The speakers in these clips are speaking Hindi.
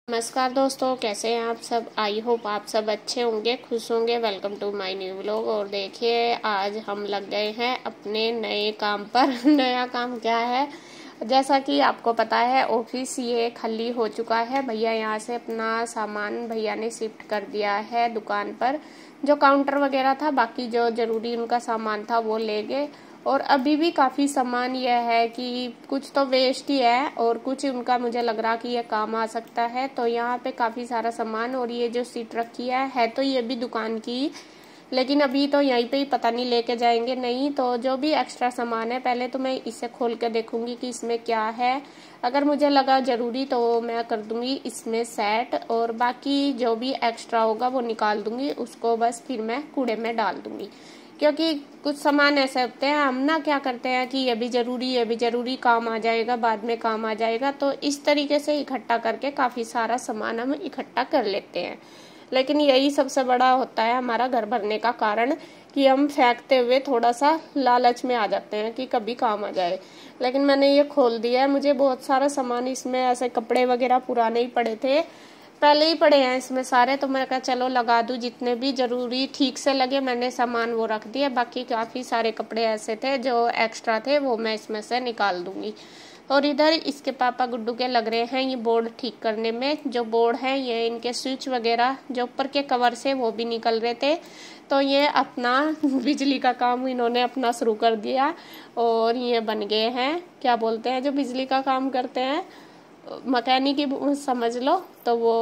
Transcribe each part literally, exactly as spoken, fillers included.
नमस्कार दोस्तों, कैसे हैं आप सब। आई होप आप सब अच्छे होंगे, खुश होंगे। Welcome to my new vlog. और देखिए, आज हम लग गए हैं अपने नए काम पर। नया काम क्या है, जैसा कि आपको पता है, ऑफिस ये खाली हो चुका है। भैया यहाँ से अपना सामान भैया ने शिफ्ट कर दिया है दुकान पर। जो काउंटर वगैरह था, बाकी जो जरूरी उनका सामान था वो ले गए। और अभी भी काफी सामान यह है कि कुछ तो वेस्ट ही है और कुछ उनका मुझे लग रहा कि यह काम आ सकता है। तो यहाँ पे काफी सारा सामान, और ये जो सीट रखी है है तो ये भी दुकान की, लेकिन अभी तो यहीं पे ही पता नहीं लेके जाएंगे नहीं। तो जो भी एक्स्ट्रा सामान है, पहले तो मैं इसे खोल के देखूंगी कि इसमें क्या है। अगर मुझे लगा जरूरी तो मैं कर दूंगी इसमें सेट, और बाकी जो भी एक्स्ट्रा होगा वो निकाल दूंगी, उसको बस फिर मैं कूड़े में डाल दूंगी। क्योंकि कुछ सामान ऐसे होते हैं, हम ना क्या करते हैं कि ये भी जरूरी ये भी जरूरी, काम आ जाएगा, बाद में काम आ जाएगा। तो इस तरीके से इकट्ठा करके काफी सारा सामान हम इकट्ठा कर लेते हैं। लेकिन यही सबसे बड़ा होता है हमारा घर भरने का कारण, कि हम फेंकते हुए थोड़ा सा लालच में आ जाते हैं कि कभी काम आ जाए। लेकिन मैंने ये खोल दिया है। मुझे बहुत सारा सामान इसमें, ऐसे कपड़े वगैरह पुराने ही पड़े थे, पहले ही पड़े हैं इसमें सारे। तो मैं कहा चलो लगा दूं, जितने भी जरूरी ठीक से लगे मैंने सामान वो रख दिया। बाकी काफी सारे कपड़े ऐसे थे जो एक्स्ट्रा थे, वो मैं इसमें से निकाल दूंगी। और इधर इसके पापा गुड्डू के लग रहे हैं ये बोर्ड ठीक करने में। जो बोर्ड है, ये इनके स्विच वगैरह जो ऊपर के कवर से वो भी निकल रहे थे। तो ये अपना बिजली का काम इन्होंने अपना शुरू कर दिया, और ये बन गए हैं, क्या बोलते हैं जो बिजली का काम करते हैं, मैकेनिक ही समझ लो। तो वो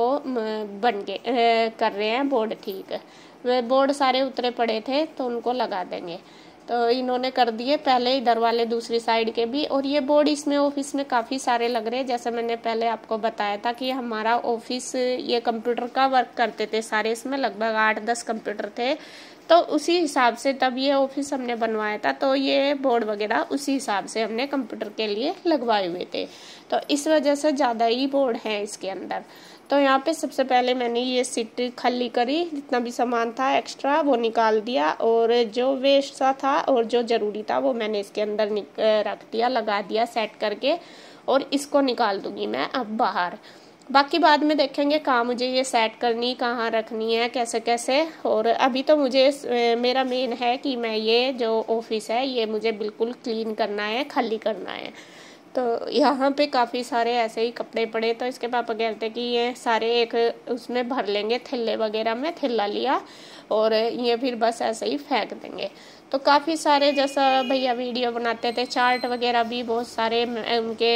बन गए, कर रहे हैं बोर्ड ठीक। वे बोर्ड सारे उतरे पड़े थे तो उनको लगा देंगे। तो इन्होंने कर दिए पहले इधर वाले, दूसरी साइड के भी। और ये बोर्ड इसमें ऑफिस में काफी सारे लग रहे हैं। जैसे मैंने पहले आपको बताया था कि हमारा ऑफिस ये कंप्यूटर का वर्क करते थे सारे, इसमें लगभग आठ दस कंप्यूटर थे। तो उसी हिसाब से तब ये ऑफिस हमने बनवाया था। तो ये बोर्ड वगैरह उसी हिसाब से हमने कंप्यूटर के लिए लगवाए हुए थे। तो इस वजह से ज्यादा ही बोर्ड है इसके अंदर। तो यहाँ पे सबसे पहले मैंने ये सीट खाली करी, जितना भी सामान था एक्स्ट्रा वो निकाल दिया, और जो वेस्ट सा था और जो जरूरी था वो मैंने इसके अंदर रख दिया, लगा दिया सेट करके। और इसको निकाल दूंगी मैं अब बाहर। बाकी बाद में देखेंगे कहाँ मुझे ये सेट करनी, कहाँ रखनी है, कैसे कैसे। और अभी तो मुझे, मेरा मेन है कि मैं ये जो ऑफिस है ये मुझे बिल्कुल क्लीन करना है, खाली करना है। तो यहाँ पे काफ़ी सारे ऐसे ही कपड़े पड़े। तो इसके पापा कहते कि ये सारे एक उसमें भर लेंगे, थैले वगैरह में। थैला लिया और ये फिर बस ऐसे ही फेंक देंगे। तो काफ़ी सारे, जैसा भैया वीडियो बनाते थे, चार्ट वगैरह भी बहुत सारे उनके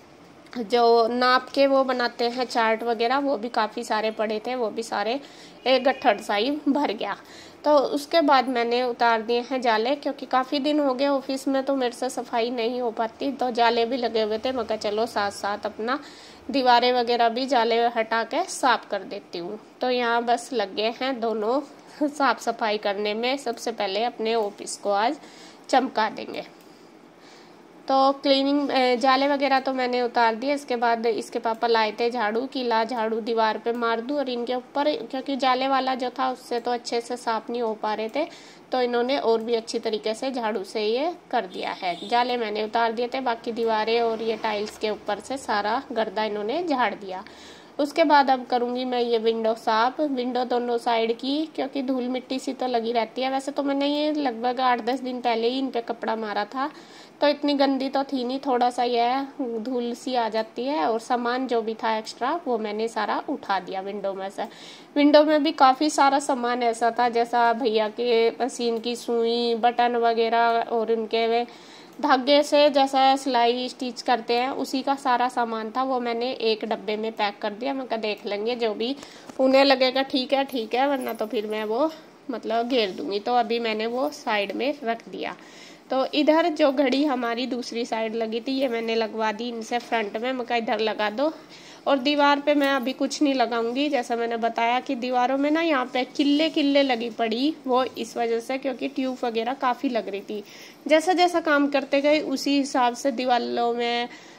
जो नाप के वो बनाते हैं चार्ट वगैरह, वो भी काफ़ी सारे पड़े थे। वो भी सारे एक गट्ठर सा ही भर गया। तो उसके बाद मैंने उतार दिए हैं जाले, क्योंकि काफ़ी दिन हो गए ऑफिस में तो मेरे से सफाई नहीं हो पाती। तो जाले भी लगे हुए थे, मैं कहा चलो साथ साथ अपना दीवारें वगैरह भी जाले हटा के साफ कर देती हूँ। तो यहाँ बस लग गए हैं दोनों साफ सफाई करने में। सबसे पहले अपने ऑफिस को आज चमका देंगे। तो क्लीनिंग जाले वगैरह तो मैंने उतार दिए। इसके बाद इसके पापा लाए थे झाड़ू, की ला झाड़ू दीवार पे मार दूं। और इनके ऊपर, क्योंकि जाले वाला जो था उससे तो अच्छे से साफ नहीं हो पा रहे थे, तो इन्होंने और भी अच्छी तरीके से झाड़ू से ये कर दिया है। जाले मैंने उतार दिए थे, बाकी दीवारें और ये टाइल्स के ऊपर से सारा गर्दा इन्होंने झाड़ दिया। उसके बाद अब करूंगी मैं ये विंडो साफ, विंडो दोनों साइड की, क्योंकि धूल मिट्टी सी तो लगी रहती है। वैसे तो मैंने ये लगभग आठ दस दिन पहले ही इन पे कपड़ा मारा था, तो इतनी गंदी तो थी नहीं, थोड़ा सा यह धूल सी आ जाती है। और सामान जो भी था एक्स्ट्रा वो मैंने सारा उठा दिया विंडो में से। विंडो में भी काफी सारा सामान ऐसा था, जैसा भैया के मशीन की सुई, बटन वगैरह, और उनके वे धागे से जैसा सिलाई स्टिच करते हैं उसी का सारा सामान था। वो मैंने एक डब्बे में पैक कर दिया। मैं कहा देख लेंगे, जो भी उन्हें लगेगा ठीक है ठीक है, वरना तो फिर मैं वो मतलब घेर दूंगी। तो अभी मैंने वो साइड में रख दिया। तो इधर जो घड़ी हमारी दूसरी साइड लगी थी, ये मैंने लगवा दी इनसे फ्रंट में। मैं कहा इधर लगा दो। और दीवार पे मैं अभी कुछ नहीं लगाऊंगी, जैसा मैंने बताया कि दीवारों में ना यहाँ पे किल्ले किल्ले लगी पड़ी, वो इस वजह से क्योंकि ट्यूब वगैरह काफी लग रही थी। जैसा जैसा काम करते गए उसी हिसाब से दीवारों में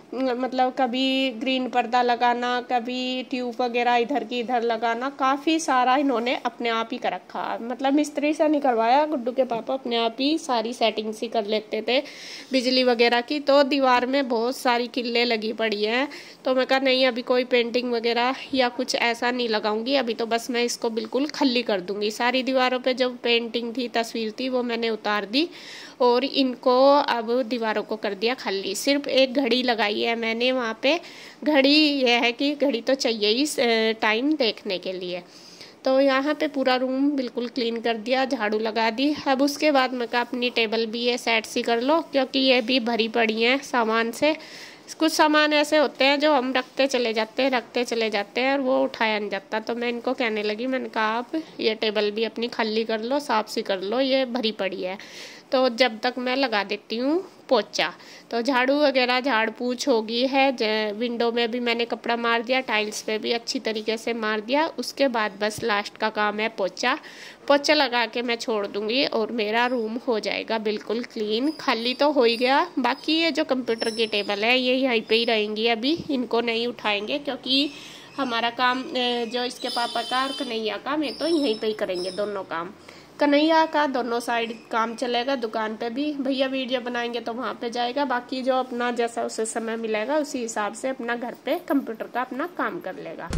मतलब कभी ग्रीन पर्दा लगाना, कभी ट्यूब वगैरह इधर की इधर लगाना, काफ़ी सारा इन्होंने अपने आप ही कर रखा। मतलब मिस्त्री से नहीं करवाया, गुड्डू के पापा अपने आप ही सारी सेटिंग्स ही कर लेते थे बिजली वगैरह की। तो दीवार में बहुत सारी किल्ले लगी पड़ी हैं, तो मैं कहा नहीं अभी कोई पेंटिंग वगैरह या कुछ ऐसा नहीं लगाऊंगी, अभी तो बस मैं इसको बिल्कुल खली कर दूंगी। सारी दीवारों पे जो पेंटिंग थी, तस्वीर थी, वो मैंने उतार दी और इनको अब दीवारों को कर दिया खाली। सिर्फ एक घड़ी लगाई है मैंने वहाँ पे। घड़ी यह है कि घड़ी तो चाहिए ही टाइम देखने के लिए। तो यहाँ पे पूरा रूम बिल्कुल क्लीन कर दिया, झाड़ू लगा दी। अब उसके बाद मैं कहा अपनी टेबल भी ये सेट सी कर लो, क्योंकि ये भी भरी पड़ी हैं सामान से। कुछ सामान ऐसे होते हैं जो हम रखते चले जाते हैं रखते चले जाते हैं और वो उठाया नहीं जाता। तो मैं इनको कहने लगी, मैंने कहा आप ये टेबल भी अपनी खाली कर लो, साफ सी कर लो, ये भरी पड़ी है। तो जब तक मैं लगा देती हूँ पोछा। तो झाड़ू वगैरह झाड़ पूछ हो गई है, विंडो में भी मैंने कपड़ा मार दिया, टाइल्स पे भी अच्छी तरीके से मार दिया। उसके बाद बस लास्ट का काम है पोछा। पोछा लगा के मैं छोड़ दूंगी और मेरा रूम हो जाएगा बिल्कुल क्लीन। खाली तो हो ही गया। बाकी ये जो कंप्यूटर की टेबल है ये यहीं पे ही रहेंगी, अभी इनको नहीं उठाएंगे, क्योंकि हमारा काम जो इसके पापा का और कन्हैया का, मैं तो यहीं पे ही करेंगे दोनों काम। कन्हैया का दोनों साइड काम चलेगा, दुकान पे भी भैया वीडियो बनाएंगे तो वहाँ पे जाएगा। बाकी जो अपना जैसा उसे समय मिलेगा उसी हिसाब से अपना घर पे कंप्यूटर का अपना काम कर लेगा।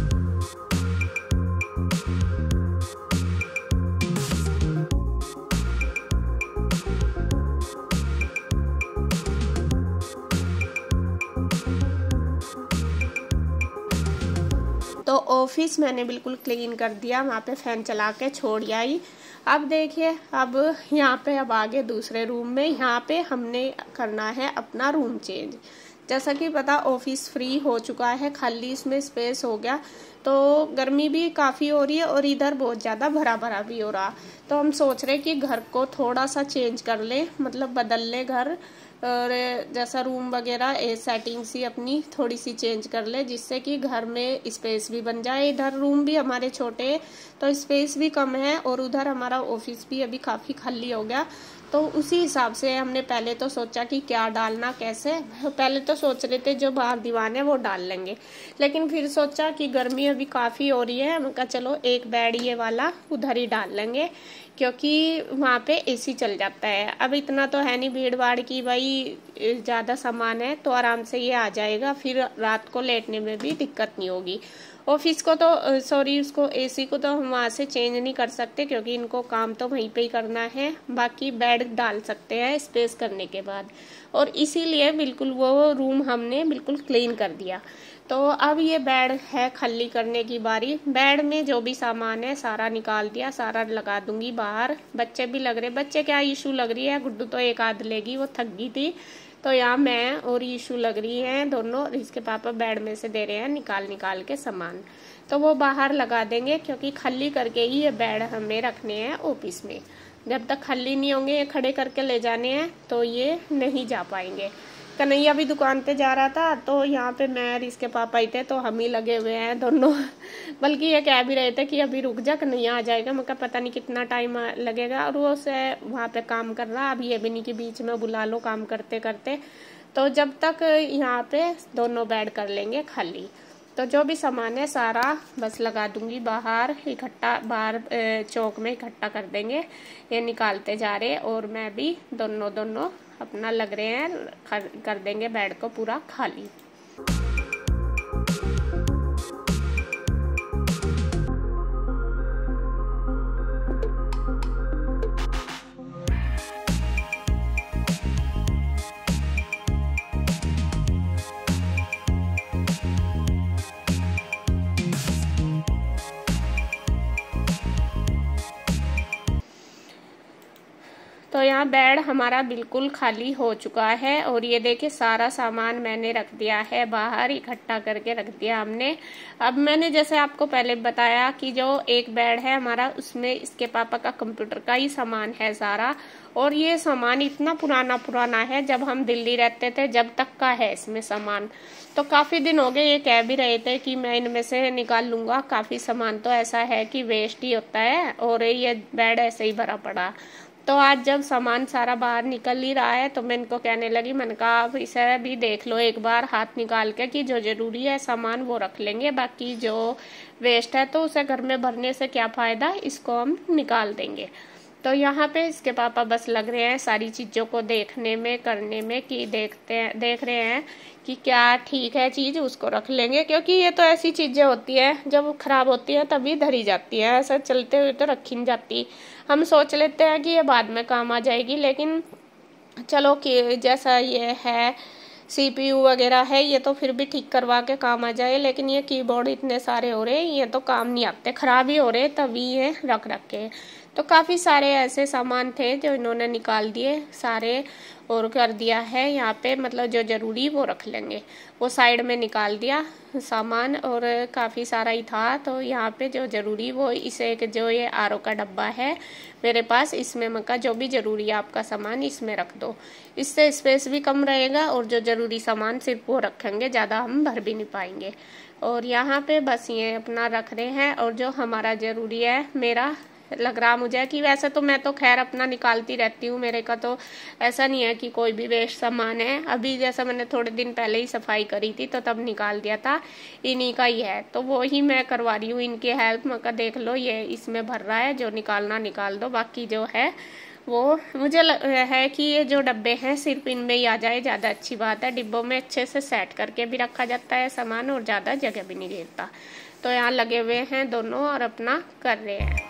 तो ऑफिस मैंने बिल्कुल क्लीन कर दिया, वहाँ पे फैन चला के छोड़ आई। अब देखिए, अब यहाँ पे अब आगे दूसरे रूम में, यहाँ पे हमने करना है अपना रूम चेंज। जैसा कि पता ऑफिस फ्री हो चुका है, खाली इसमें स्पेस हो गया, तो गर्मी भी काफ़ी हो रही है और इधर बहुत ज़्यादा भरा भरा भी हो रहा। तो हम सोच रहे कि घर को थोड़ा सा चेंज कर ले, मतलब बदल ले घर, और जैसा रूम वगैरह ए सेटिंग्स ही अपनी थोड़ी सी चेंज कर ले, जिससे कि घर में स्पेस भी बन जाए। इधर रूम भी हमारे छोटे तो स्पेस भी कम है और उधर हमारा ऑफिस भी अभी काफ़ी खाली हो गया। तो उसी हिसाब से हमने पहले तो सोचा कि क्या डालना कैसे। पहले तो सोच रहे थे जो बाहर दीवान है वो डाल लेंगे, लेकिन फिर सोचा कि गर्मी अभी काफ़ी हो रही है, हम कहा चलो एक बेड ये वाला उधर ही डाल लेंगे, क्योंकि वहाँ पे एसी चल जाता है। अब इतना तो है नहीं भीड़ भाड़ की, भाई ज़्यादा सामान है तो आराम से ये आ जाएगा, फिर रात को लेटने में भी दिक्कत नहीं होगी। ऑफिस को तो सॉरी उसको एसी को तो हम वहाँ से चेंज नहीं कर सकते, क्योंकि इनको काम तो वहीं पे ही करना है। बाकी बेड डाल सकते हैं स्पेस करने के बाद, और इसीलिए बिल्कुल वो रूम हमने बिल्कुल क्लीन कर दिया। तो अब ये बेड है खाली करने की बारी। बेड में जो भी सामान है सारा निकाल दिया, सारा लगा दूंगी बाहर। बच्चे भी लग रहे, बच्चे क्या इशू लग रही है, गुड्डू तो एक आध लेगी, वो थक गई थी। तो यहाँ मैं और ईशू लग रही हैं दोनों, इसके पापा बेड में से दे रहे हैं निकाल निकाल के सामान। तो वो बाहर लगा देंगे, क्योंकि खाली करके ही ये बेड हमें रखने हैं ऑफिस में। जब तक खाली नहीं होंगे, ये खड़े करके ले जाने हैं, तो ये नहीं जा पाएंगे। कन्हैया भी दुकान पे जा रहा था, तो यहाँ पे मैं और इसके पापा ही थे, तो हम ही लगे हुए हैं दोनों। बल्कि ये कह भी रहे थे कि अभी रुक जा, कन्हैया आ जाएगा। मैं कहा पता नहीं कितना टाइम लगेगा, और वो से वहाँ पे काम कर रहा। अब ये भी नहीं कि बीच में बुला लो काम करते करते। तो जब तक यहाँ पे दोनों बेड कर लेंगे खाली, तो जो भी सामान है सारा बस लगा दूंगी बाहर इकट्ठा, बाहर चौक में इकट्ठा कर देंगे। ये निकालते जा रहे, और मैं भी दोनों दोनों अपना लग रहे हैं, कर देंगे बेड को पूरा खाली। तो यहाँ बेड हमारा बिल्कुल खाली हो चुका है, और ये देखिए सारा सामान मैंने रख दिया है बाहर, इकट्ठा करके रख दिया हमने। अब मैंने जैसे आपको पहले बताया कि जो एक बेड है हमारा, उसमें इसके पापा का कंप्यूटर का ही सामान है सारा, और ये सामान इतना पुराना पुराना है, जब हम दिल्ली रहते थे जब तक का है इसमें सामान। तो काफी दिन हो गए, ये कह भी रहे थे कि मैं इनमें से निकाल लूंगा। काफी सामान तो ऐसा है कि वेस्ट ही होता है, और ये बेड ऐसे ही भरा पड़ा। तो आज जब सामान सारा बाहर निकल ही रहा है तो मैं इनको कहने लगी, मैंने कहा आप इसे भी देख लो एक बार हाथ निकाल के कि जो ज़रूरी है सामान वो रख लेंगे, बाकी जो वेस्ट है तो उसे घर में भरने से क्या फ़ायदा, इसको हम निकाल देंगे। तो यहाँ पे इसके पापा बस लग रहे हैं सारी चीज़ों को देखने में, करने में, कि देखते हैं देख रहे हैं कि क्या ठीक है चीज़, उसको रख लेंगे, क्योंकि ये तो ऐसी चीज़ें होती हैं जब खराब होती है तभी धरी जाती है, ऐसा चलते हुए तो रखी नहीं जाती। हम सोच लेते हैं कि ये बाद में काम आ जाएगी, लेकिन चलो कि जैसा ये है सीपीयू वगैरह है ये तो फिर भी ठीक करवा के काम आ जाए, लेकिन ये कीबोर्ड इतने सारे हो रहे ये तो काम नहीं आते, खराब ही हो रहे, तभी ये रख रखे। तो काफ़ी सारे ऐसे सामान थे जो इन्होंने निकाल दिए सारे और कर दिया है यहाँ पे, मतलब जो ज़रूरी वो रख लेंगे, वो साइड में निकाल दिया सामान, और काफ़ी सारा ही था। तो यहाँ पे जो ज़रूरी वो इसे एक जो ये आर ओ का डब्बा है मेरे पास, इसमें मका जो भी ज़रूरी है आपका सामान इसमें रख दो, इससे स्पेस भी कम रहेगा और जो ज़रूरी सामान सिर्फ वो रखेंगे, ज़्यादा हम भर भी नहीं पाएंगे। और यहाँ पे बस ये अपना रख रहे हैं, और जो हमारा ज़रूरी है मेरा लग रहा मुझे कि वैसे तो मैं तो खैर अपना निकालती रहती हूँ, मेरे का तो ऐसा नहीं है कि कोई भी वेस्ट सामान है। अभी जैसा मैंने थोड़े दिन पहले ही सफाई करी थी तो तब निकाल दिया था, इन्हीं का ही है, तो वो ही मैं करवा रही हूँ इनकी हेल्प। मैं कहा देख लो ये इसमें भर रहा है, जो निकालना निकाल दो, बाकी जो है वो मुझे है कि ये जो डब्बे हैं सिर्फ इनमें ही आ जाए, ज़्यादा अच्छी बात है। डिब्बों में अच्छे से सेट करके भी रखा जाता है सामान और ज़्यादा जगह भी नहीं घेरता। तो यहाँ लगे हुए हैं दोनों और अपना कर रहे हैं।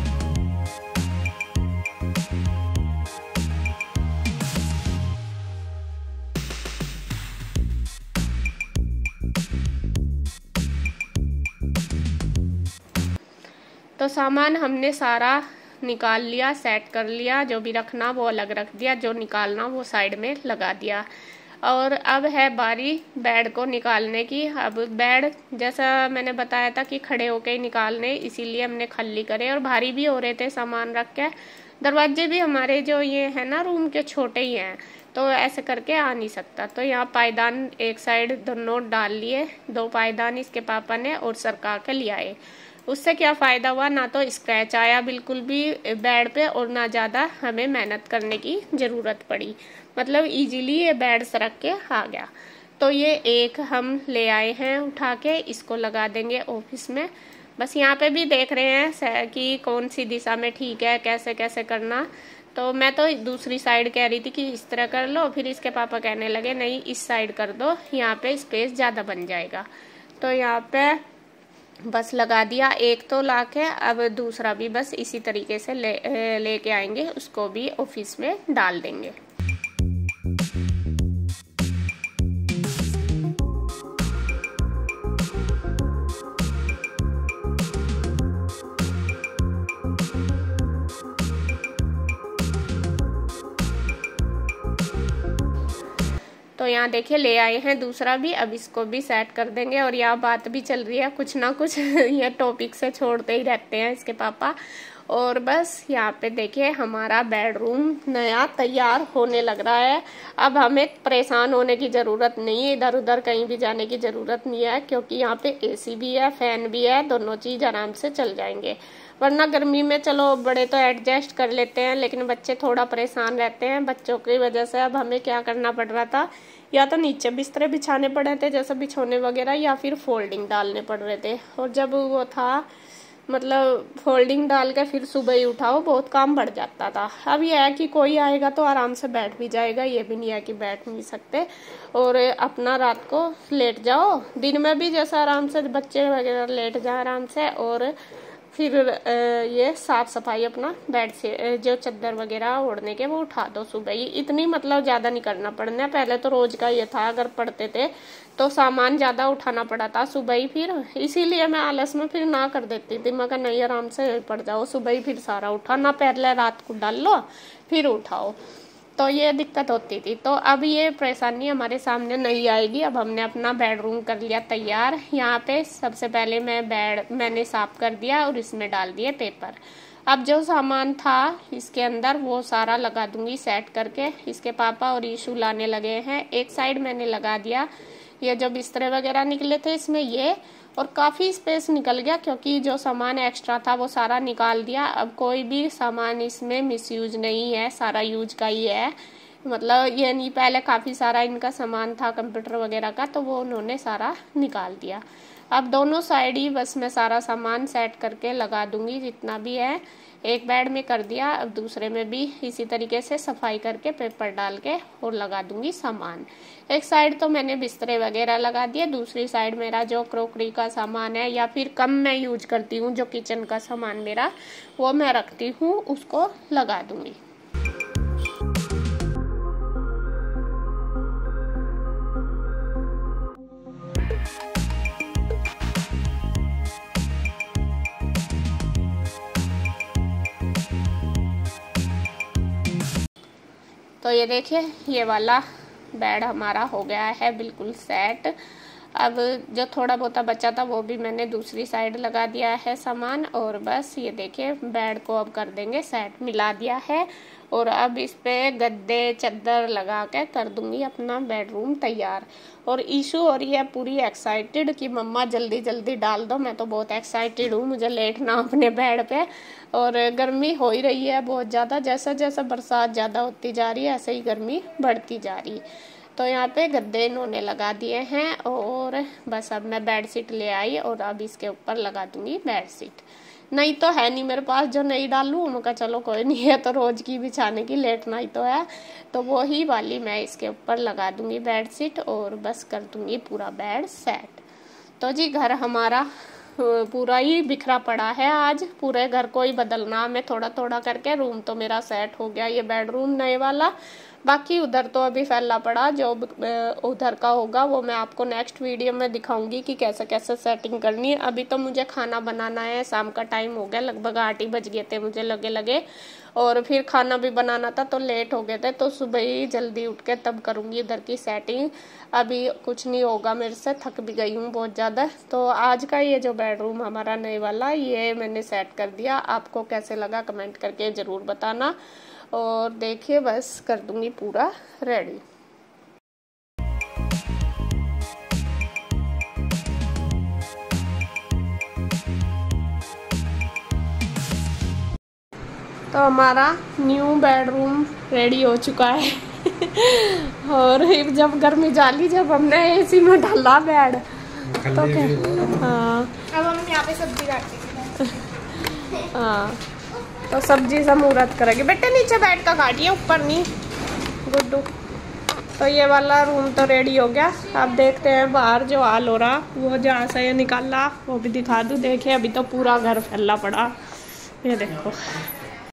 तो सामान हमने सारा निकाल लिया, सेट कर लिया, जो भी रखना वो अलग रख दिया, जो निकालना वो साइड में लगा दिया। और अब है बारी बेड को निकालने की। अब बेड जैसा मैंने बताया था कि खड़े होके ही निकालने, इसीलिए हमने खल्ली करे, और भारी भी हो रहे थे सामान रख के। दरवाजे भी हमारे जो ये है ना रूम के छोटे ही हैं, तो ऐसे करके आ नहीं सकता। तो यहाँ पायदान एक साइड दोनों डाल लिए, दो पायदान इसके पापा ने और सरका के ले आए। उससे क्या फ़ायदा हुआ, ना तो स्क्रैच आया बिल्कुल भी बेड पे और ना ज़्यादा हमें मेहनत करने की ज़रूरत पड़ी, मतलब इजीली ये बेड सरक के आ गया। तो ये एक हम ले आए हैं उठा के, इसको लगा देंगे ऑफिस में। बस यहाँ पे भी देख रहे हैं कि कौन सी दिशा में ठीक है, कैसे कैसे करना। तो मैं तो दूसरी साइड कह रही थी कि इस तरह कर लो, फिर इसके पापा कहने लगे नहीं इस साइड कर दो, यहाँ पे स्पेस ज़्यादा बन जाएगा। तो यहाँ पे बस लगा दिया एक तो लाके, अब दूसरा भी बस इसी तरीके से ले लेके आएंगे, उसको भी ऑफिस में डाल देंगे। तो यहाँ देखिए ले आए हैं दूसरा भी, अब इसको भी सेट कर देंगे। और यहाँ बात भी चल रही है कुछ ना कुछ ये टॉपिक से छोड़ते ही रहते हैं इसके पापा। और बस यहाँ पे देखिए हमारा बेडरूम नया तैयार होने लग रहा है। अब हमें परेशान होने की ज़रूरत नहीं है, इधर उधर कहीं भी जाने की ज़रूरत नहीं है, क्योंकि यहाँ पे एसी भी है, फैन भी है, दोनों चीज़ आराम से चल जाएंगे। वरना गर्मी में चलो बड़े तो एडजस्ट कर लेते हैं, लेकिन बच्चे थोड़ा परेशान रहते हैं। बच्चों की वजह से अब हमें क्या करना पड़ रहा था, या तो नीचे बिस्तरे बिछाने पड़े थे जैसे बिछौने वगैरह, या फिर फोल्डिंग डालने पड़ रहे थे। और जब वो था मतलब फोल्डिंग डाल के फिर सुबह ही उठाओ, बहुत काम बढ़ जाता था। अब यह है कि कोई आएगा तो आराम से बैठ भी जाएगा, ये भी नहीं है कि बैठ नहीं सकते। और अपना रात को लेट जाओ, दिन में भी जैसा आराम से बच्चे वगैरह लेट जाए आराम से। और फिर ये साफ सफाई अपना बेड से जो चादर वगैरह ओढ़ने के वो उठा दो सुबह ही, इतनी मतलब ज़्यादा नहीं करना पड़ना। पहले तो रोज का ये था, अगर पढ़ते थे तो सामान ज़्यादा उठाना पड़ा था सुबह ही, फिर इसीलिए मैं आलस में फिर ना कर देती थी। मैं कहा नहीं आराम से पड़ जाओ, सुबह ही फिर सारा उठा ना, पहले रात को डाल लो फिर उठाओ, तो ये दिक्कत होती थी। तो अब ये परेशानी हमारे सामने नहीं आएगी। अब हमने अपना बेडरूम कर लिया तैयार। यहाँ पे सबसे पहले मैं बेड मैंने साफ कर दिया और इसमें डाल दिए पेपर। अब जो सामान था इसके अंदर वो सारा लगा दूंगी सेट करके। इसके पापा और ईशू लाने लगे हैं। एक साइड मैंने लगा दिया ये जो बिस्तरे वगैरह निकले थे इसमें ये, और काफ़ी स्पेस निकल गया, क्योंकि जो सामान एक्स्ट्रा था वो सारा निकाल दिया। अब कोई भी सामान इसमें मिसयूज नहीं है, सारा यूज का ही है। मतलब ये नहीं, पहले काफ़ी सारा इनका सामान था कंप्यूटर वगैरह का, तो वो उन्होंने सारा निकाल दिया। अब दोनों साइड ही बस मैं सारा सामान सेट करके लगा दूंगी, जितना भी है। एक बेड में कर दिया, अब दूसरे में भी इसी तरीके से सफाई करके पेपर डाल के और लगा दूंगी सामान। एक साइड तो मैंने बिस्तरे वगैरह लगा दिए, दूसरी साइड मेरा जो क्रोकरी का सामान है या फिर कम मैं यूज करती हूँ, जो किचन का सामान मेरा वो मैं रखती हूँ, उसको लगा दूंगी। तो ये देखिए, ये वाला बेड हमारा हो गया है बिल्कुल सेट। अब जो थोड़ा बहुत बचा था वो भी मैंने दूसरी साइड लगा दिया है सामान, और बस ये देखिए बेड को अब कर देंगे सेट, मिला दिया है। और अब इस पे गद्दे चादर लगा के कर दूंगी अपना बेडरूम तैयार। और ईशू और ये पूरी एक्साइटेड कि मम्मा जल्दी जल्दी डाल दो। मैं तो बहुत एक्साइटेड हूँ, मुझे लेटना अपने बेड पे। और गर्मी हो ही रही है बहुत ज़्यादा, जैसा जैसा बरसात ज़्यादा होती जा रही है ऐसे ही गर्मी बढ़ती जा रही है। तो यहाँ पे गद्दे इन्होंने लगा दिए हैं, और बस अब मैं बेड शीट ले आई और अब इसके ऊपर लगा दूंगी बेड शीट। नहीं तो है नहीं मेरे पास जो नहीं डालूं, उनका चलो कोई नहीं है, तो रोज की बिछाने की लेटना ही तो है, तो वो ही वाली मैं इसके ऊपर लगा दूंगी बेड शीट, और बस कर दूंगी पूरा बेड सेट। तो जी घर हमारा पूरा ही बिखरा पड़ा है, आज पूरे घर को ही बदलना हमें थोड़ा थोड़ा करके। रूम तो मेरा सेट हो गया, ये बेडरूम नए वाला, बाकी उधर तो अभी फैला पड़ा। जो उधर का होगा वो मैं आपको नेक्स्ट वीडियो में दिखाऊंगी कि कैसे कैसे सेटिंग करनी है। अभी तो मुझे खाना बनाना है, शाम का टाइम हो गया, लगभग आठ ही बज गए थे मुझे लगे लगे, और फिर खाना भी बनाना था तो लेट हो गए थे, तो सुबह ही जल्दी उठ के तब करूंगी इधर की सेटिंग। अभी कुछ नहीं होगा मेरे से, थक भी गई हूँ बहुत ज़्यादा। तो आज का ये जो बेडरूम हमारा नए वाला, ये मैंने सेट कर दिया। आपको कैसे लगा कमेंट करके ज़रूर बताना। और देखिए बस कर दूंगी पूरा रेडी। तो हमारा न्यू बेडरूम रेडी हो चुका है और जब गर्मी जाली, जब हमने एसी में डाला बेड, तो क्या, हाँ अब हम यहाँ पे सब्जी काटते हैं। हाँ तो सब्जी से मुहूर्त करेंगे। बेटे नीचे बैठ कर काटिए, ऊपर नहीं गुड्डू। तो ये वाला रूम तो रेडी हो गया। अब देखते हैं बाहर जो हाल हो रहा, वो जहाँ से निकाला वो भी दिखा दूँ। देखिए अभी तो पूरा घर फैला पड़ा, ये देखो।